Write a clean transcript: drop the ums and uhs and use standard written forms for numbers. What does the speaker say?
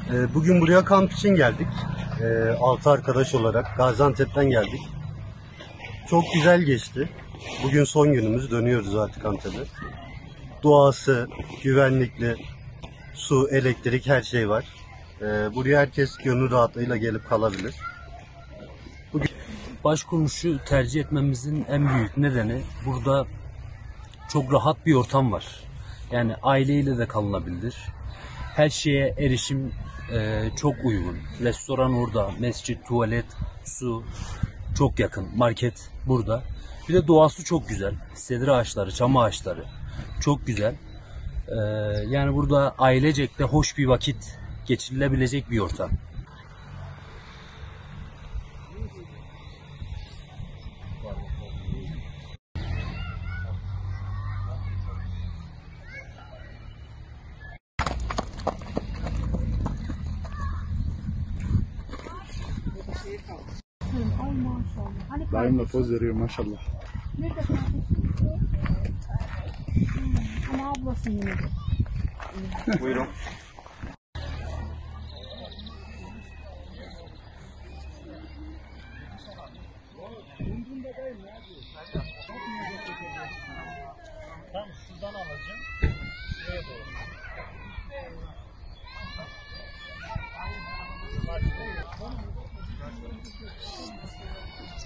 Bugün buraya kamp için geldik. 6 arkadaş olarak Gaziantep'ten geldik. Çok güzel geçti. Bugün son günümüz, dönüyoruz artık Antep'e. Doğası, güvenlikli, su, elektrik, her şey var. Buraya herkes gönül rahatlığıyla gelip kalabilir. Başkurmuş'u tercih etmemizin en büyük nedeni burada çok rahat bir ortam var. Yani aileyle de kalınabilir. Her şeye erişim çok uygun. Restoran orada, mescit, tuvalet, su çok yakın. Market burada. Bir de doğası çok güzel. Sedir ağaçları, çam ağaçları çok güzel. Yani burada ailecek de hoş bir vakit geçirilebilecek bir ortam. Daimle poz veriyor maşallah. Nerede kardeşim? Ama ablası yine de. Buyurun. Tamam, şuradan alacağım. Şuraya doğru.